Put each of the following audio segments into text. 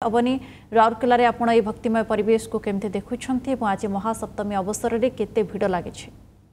अवनी राउरकेला आपण ये भक्तिमय परिवेश को केमते देखुछंती एवं आज महासप्तमी अवसर में केते भिड़ लगी।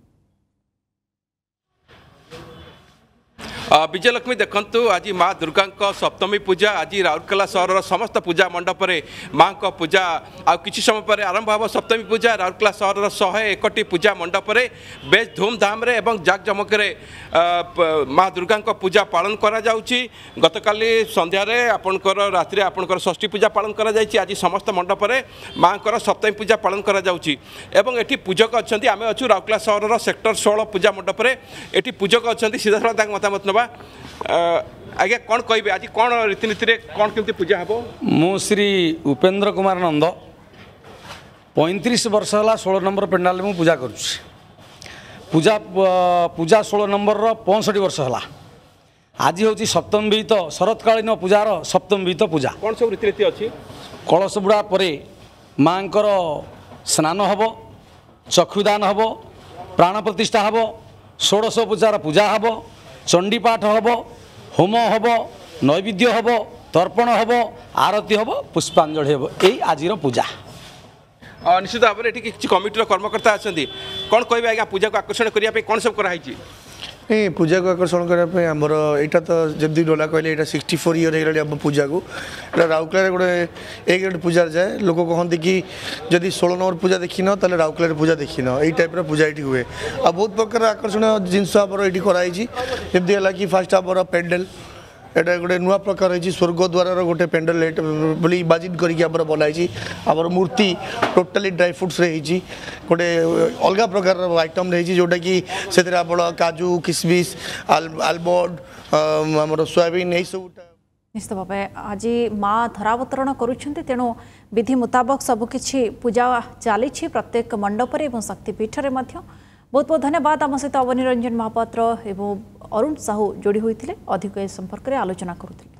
विजयलक्ष्मी देखु आज माँ दुर्गा सप्तमी पूजा आज राउरकेला सहर समस्त पूजा मंडप में माँ को पूजा आ किसी समय पर आरंभ हो सप्तमी पूजा राउरकेला सहर 101टी पूजा मंडप में बेस धूमधाम जाकजमक माँ दुर्गा पूजा पालन करा जाउची। गतकाली संध्यार आपणकर रात्रि आपणकर षष्ठी पूजा पालन करा जायछि। आज समस्त मंडप में माँ को सप्तमी पूजा पालन करा जाउची एवं एठी पूजक अच्छा आम अच्छु राउरकेला सहर सेक्टर 16 पूजा मंडप में एठी पूजक अच्छा सीधा मतामत नवा आज्ञा कौन कहे आज कौन रीतिनीति कौन केमती पूजा हम। मु श्री उपेन्द्र कुमार नंद 35 वर्ष है 16 नंबर पेंडाल में पूजा करुँच पूजा पूजा 16 नंबर 65 वर्ष है। आज हूँ सप्तमी विहित शरतकालीन पूजार सप्तमी विहित पूजा कौन सब रीतिनीति अच्छी कलश बुड़ा पर माँ स्नान हम चक्षुदान हम प्राण प्रतिष्ठा हम षोडश पूजार पूजा हम चंडीपाठ हम होम हम नैवेद्य हम तर्पण हम आरती हम पुष्पांजलि हम यही आज पूजा। निश्चित भाव में किसी कमिटर कर्मकर्ता अच्छा कौन कहे आज्ञा पूजा को आकर्षण करने कौन सब कराई पूजा को आकर्षण करने आमर यहाँ तो जमी डोला कहले यहाँ 64 ईयर हो गला पूजा को राउरकेला गोटे एक गोटे पूजा जाए लोक कहते कि जदि 16 नंबर पूजा देखिन तेल राउरकेला पूजा देखिन यही टाइप पूजा ये हुए आ बहुत प्रकार आकर्षण जिनस आमर ये कराई जमी है कि फास्ट आमर पेंडेल एटा गोटे नुआ प्रकार है स्वर्गद्वार गोटे पेंडल बोली इमाजिन करके बनाई आमर मूर्ति टोटाली ड्राई फ्रुट्स रही गोटे अलग प्रकार आइटम रही जोटा कि से काजू किशमिश आलमंड आमर सोयाबीन यही सब निश्चित भाव आज माँ धरावतरण करुँच तेणु विधि मुताबक सबकि पूजा चली प्रत्येक मंडप और शक्तिपीठ में। बहुत बहुत धन्यवाद आम सहित अवनी रंजन महापात्र एवं अरुण साहू जोड़ी होते अधिक ए संपर्क में आलोचना करुले।